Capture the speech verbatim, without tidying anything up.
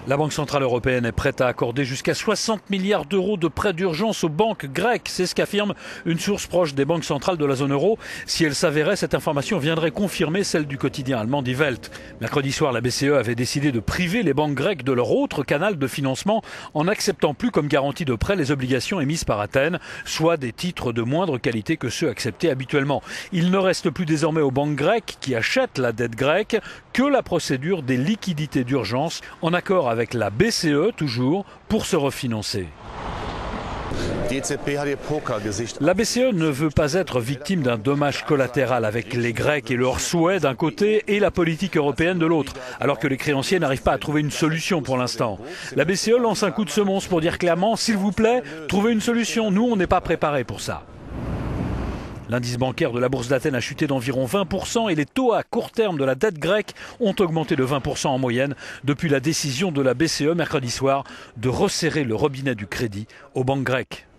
La Banque centrale européenne est prête à accorder jusqu'à soixante milliards d'euros de prêts d'urgence aux banques grecques. C'est ce qu'affirme une source proche des banques centrales de la zone euro. Si elle s'avérait, cette information viendrait confirmer celle du quotidien allemand Die Welt. Mercredi soir, la B C E avait décidé de priver les banques grecques de leur autre canal de financement en n'acceptant plus comme garantie de prêt les obligations émises par Athènes, soit des titres de moindre qualité que ceux acceptés habituellement. Il ne reste plus désormais aux banques grecques qui achètent la dette grecque que la procédure des liquidités d'urgence en accord avec avec la B C E toujours pour se refinancer. La B C E ne veut pas être victime d'un dommage collatéral avec les Grecs et leurs souhaits d'un côté et la politique européenne de l'autre, alors que les créanciers n'arrivent pas à trouver une solution pour l'instant. La B C E lance un coup de semonce pour dire clairement, s'il vous plaît, trouvez une solution, nous on n'est pas préparés pour ça. L'indice bancaire de la bourse d'Athènes a chuté d'environ vingt pour cent et les taux à court terme de la dette grecque ont augmenté de vingt pour cent en moyenne depuis la décision de la B C E mercredi soir de resserrer le robinet du crédit aux banques grecques.